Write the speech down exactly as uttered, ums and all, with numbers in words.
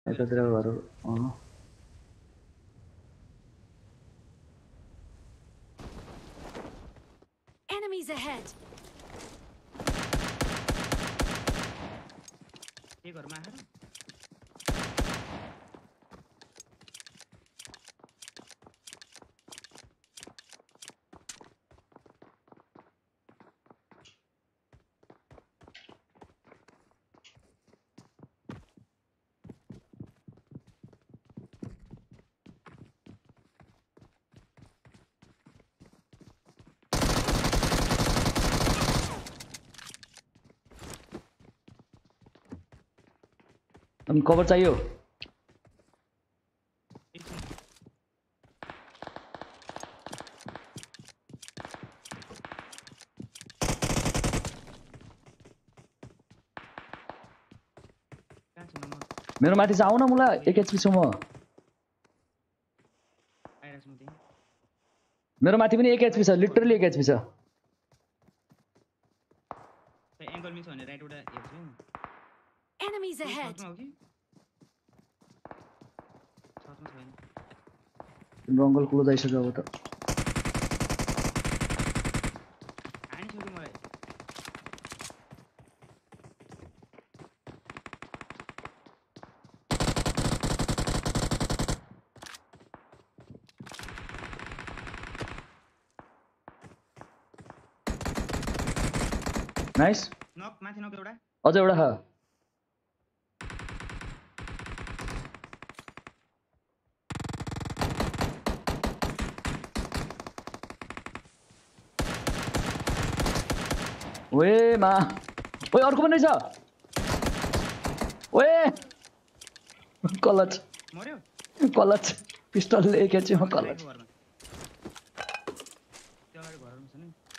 यतातिर घर अँ Enemies ahead. के घरमा आएर अनि कभर चाहियो कहाँ छु नम्बर मेरो माथि चाहिँ आउन मलाई एक एचपी छु म आइराछु म त्यही मेरो माथि पनि एक एचपी छ लिटरली एक एचपी छ त्यो एंगल मिस भने राइट उडा हेर्छु Enemies ahead. छतमा हो कि छतमा छैन तिम्रो अङ्कल क्लोज आइसक्यो अब त हानि छोड्यो मलाई नाइस नक माथि नक एउटा अझ एउटा छ ओए मा ओए अर्को पनि रहेछ ओए कलच मर्यो कलच पिस्टलले एक एचपीमा कलच घरमा त्यो अगाडि घरहरु छ नि